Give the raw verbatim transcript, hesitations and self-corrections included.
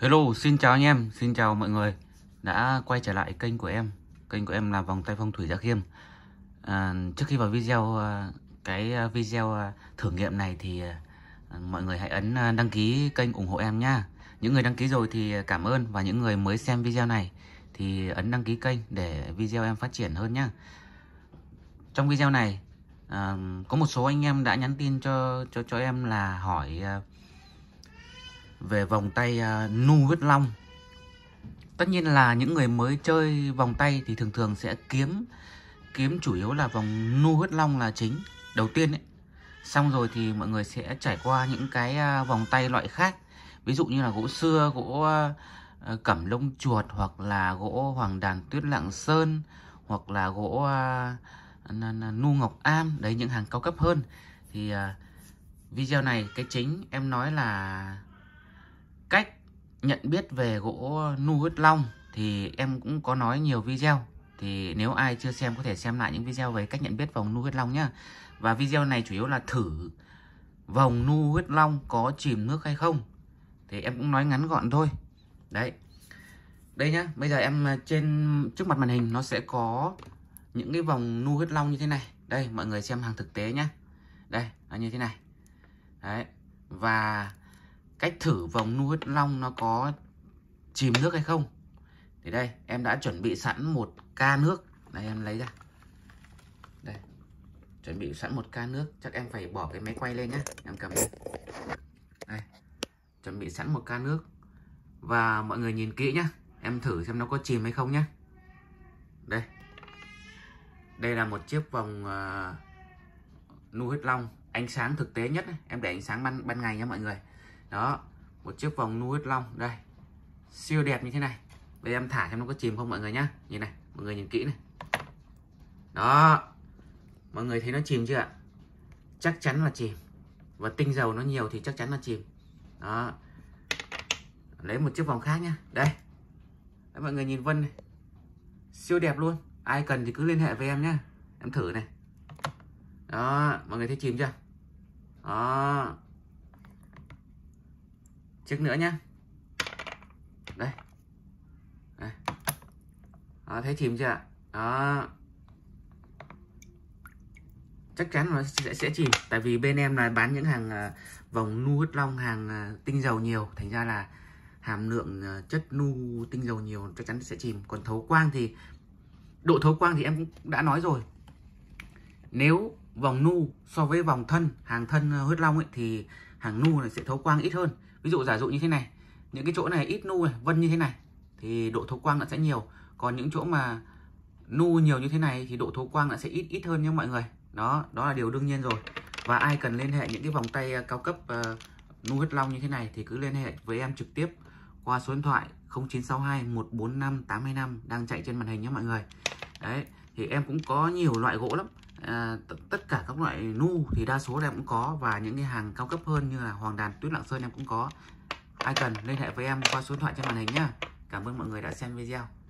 Hello, xin chào anh em, xin chào mọi người đã quay trở lại kênh của em. Kênh của em là Vòng Tay Phong Thủy Gia Khiêm. à, Trước khi vào video à, cái video à, thử nghiệm này thì à, mọi người hãy ấn à, đăng ký kênh ủng hộ em nhá. Những người đăng ký rồi thì cảm ơn, và những người mới xem video này thì ấn đăng ký kênh để video em phát triển hơn nhá. Trong video này à, có một số anh em đã nhắn tin cho cho cho em là hỏi à, về vòng tay uh, nu huyết long. Tất nhiên là những người mới chơi vòng tay thì thường thường sẽ kiếm kiếm chủ yếu là vòng nu huyết long là chính đầu tiên ấy. Xong rồi thì mọi người sẽ trải qua những cái uh, vòng tay loại khác, ví dụ như là gỗ sưa, gỗ uh, cẩm lông chuột, hoặc là gỗ hoàng đàn tuyết lạng sơn, hoặc là gỗ uh, nu ngọc am, đấy, những hàng cao cấp hơn. Thì uh, video này cái chính em nói là cách nhận biết về gỗ nu huyết long, thì em cũng có nói nhiều video, thì nếu ai chưa xem có thể xem lại những video về cách nhận biết vòng nu huyết long nhá. Và video này chủ yếu là thử vòng nu huyết long có chìm nước hay không, thì em cũng nói ngắn gọn thôi. Đấy, đây nhá, bây giờ em trên trước mặt màn hình nó sẽ có những cái vòng nu huyết long như thế này. Đây, mọi người xem hàng thực tế nhá. Đây, nó như thế này. Đấy, và cách thử vòng nu huyết long nó có chìm nước hay không thì đây, em đã chuẩn bị sẵn một ca nước. Đây, em lấy ra. Đây, chuẩn bị sẵn một ca nước. Chắc em phải bỏ cái máy quay lên nhé. Em cầm đây. Đây, chuẩn bị sẵn một ca nước. Và mọi người nhìn kỹ nhá, em thử xem nó có chìm hay không nhé. Đây, đây là một chiếc vòng uh, nu huyết long ánh sáng thực tế nhất. Em để ánh sáng ban, ban ngày nha mọi người. Đó, một chiếc vòng nu huyết long đây, siêu đẹp như thế này. Bây giờ em thả xem nó có chìm không mọi người nhá. Nhìn này, mọi người nhìn kỹ này. Đó, mọi người thấy nó chìm chưa ạ? Chắc chắn là chìm. Và tinh dầu nó nhiều thì chắc chắn là chìm. Đó, lấy một chiếc vòng khác nhá. Đây, đấy, mọi người nhìn vân này, siêu đẹp luôn. Ai cần thì cứ liên hệ với em nhá. Em thử này. Đó, mọi người thấy chìm chưa? Đó, chiếc nữa nhá. Đây. Đây. Đó, thấy chìm chưa ạ? Đó, chắc chắn nó sẽ, sẽ chìm. Tại vì bên em là bán những hàng uh, vòng nu huyết long, hàng uh, tinh dầu nhiều, thành ra là hàm lượng uh, chất nu tinh dầu nhiều, chắc chắn sẽ chìm. Còn thấu quang thì độ thấu quang thì em cũng đã nói rồi. Nếu vòng nu so với vòng thân, hàng thân uh, huyết long ấy, thì hàng nu này sẽ thấu quang ít hơn. Ví dụ giả dụ như thế này, những cái chỗ này ít nu này, vân như thế này thì độ thấu quang nó sẽ nhiều. Còn những chỗ mà nu nhiều như thế này thì độ thấu quang nó sẽ ít ít hơn nha mọi người. Đó, đó là điều đương nhiên rồi. Và ai cần liên hệ những cái vòng tay cao cấp uh, nu huyết long như thế này thì cứ liên hệ với em trực tiếp qua số điện thoại không chín sáu hai một bốn năm tám hai năm đang chạy trên màn hình nhé mọi người. Đấy, thì em cũng có nhiều loại gỗ lắm. À, tất cả các loại nu thì đa số em cũng có, và những cái hàng cao cấp hơn như là hoàng đàn tuyết lạng sơn em cũng có. Ai cần liên hệ với em qua số điện thoại trên màn hình nhá. Cảm ơn mọi người đã xem video.